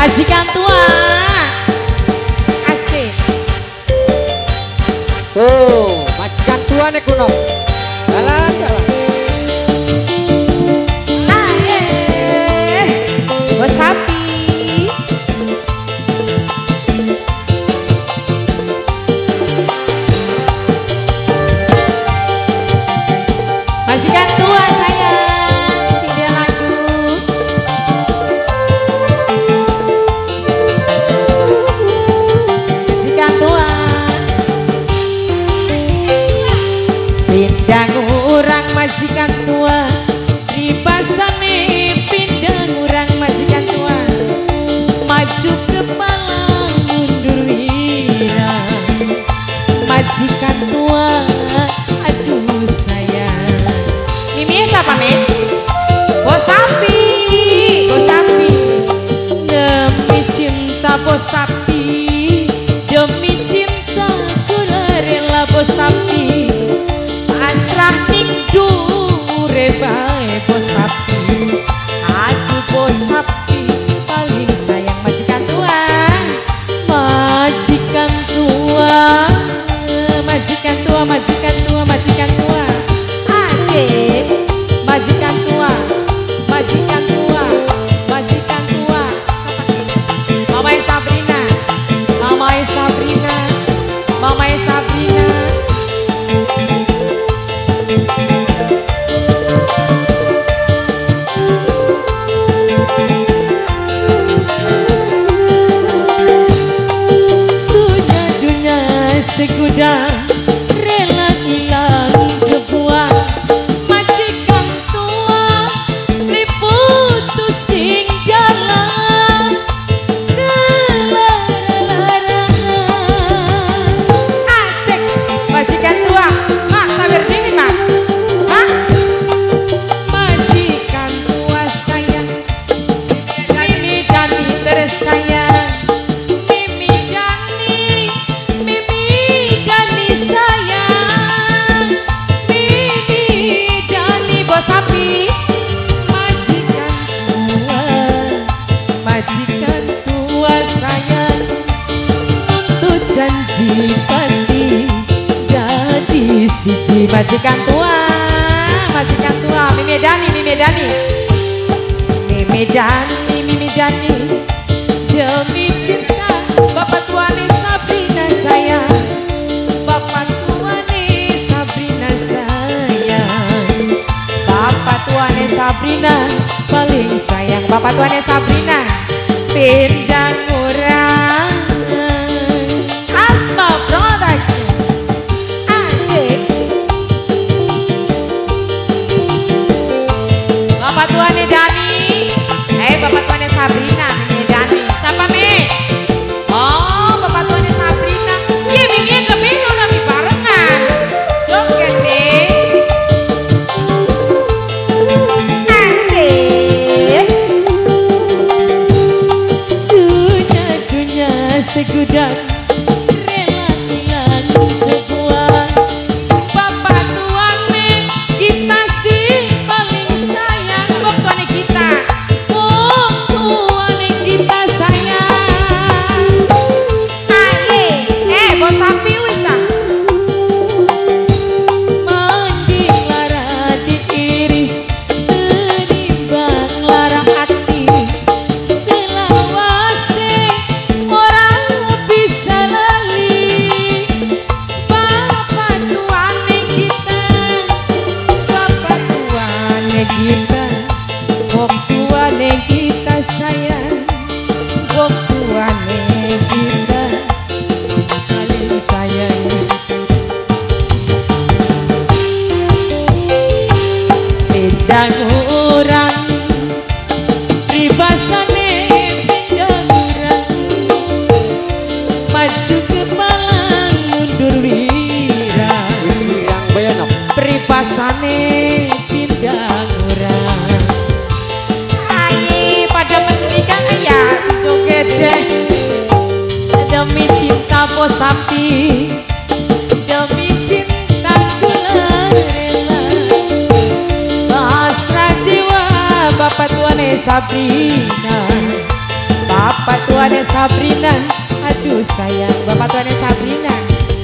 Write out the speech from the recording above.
majikan tua. Asik. Majikan tua nih kuno. Jalan. Bos sapi. Majikan tua sayang, sing dia lagu. Majikan tua. Pindah ngurang majikan tua, ribasane pindah ngurang majikan tua. Maju kepala mundur wira, majikan tua. Aduh sayang. Mimi siapa men? Bos sapi, bos sapi. Demi cinta bos sapi, demi cinta ku rela bos sapi. Pasrah ning dure bae bos sapi. Aduh bos sapi paling sayang majikan tua. Majikan tua, majikan tua, majikan tua, majikan tua. Adik, majikan tua, majikan tua, majikan tua. Mamai Sabrina, mamai Sabrina, mamai Sabrina. Sudah dunia segudang rela hilang kebuang. Majikan tua diputus ing jalan kelararan. Asik majikan tua. Mak sabar diri mak. Mak majikan tua sayang, Mimi Dani tersayang. Mimi Dani sayang, Mimi Dani bos sapi. Majikan tua, majikan tua sayang. Untuk janji pasti jadi siji. Majikan tua, majikan tua. Mimi Dani, Mimi Dani, Mimi Dani, Mimi Dani. Demi cinta bapak tuane Sabrina sayang, bapak tuane Sabrina sayang, bapak tuane Sabrina paling sayang, bapak tuane Sabrina pindah ngurang. Asma Production. Asik. Bapak tuane Dani, bapak tuane Sabrina, Mimi Dani. Siapa Mi? Oh, bapak tuane Sabrina. Iya, Mimi kebingung tapi barengan. Joget deh. Asik. Sudah dunia segudang rela hilang kebuang. Bapak tuane kita sih paling sayang. Bapak tuane kita, bapak tuane kita sayang. Aye, bos sapi wis ta. Mandi lara diiris, menimbang lara hati. Selawase orang bisa lali. Bapak tuane kita, bapak tuane kita, bok tuane kita sayang, bok tuane kita si paling sayang. Pindah ngurang, ribasane pindah ngurang. Maju kepala mundur wira, Wis yang bayanok. ribasane pindah ngurang. Aye pada menikah ya joget deh. Demi cinta bos sapi, demi cinta kula rela. Pasrah jiwa bapak tuane Sabrina, bapak tuannya Sabrina. Aduh sayang, bapak tuannya Sabrina.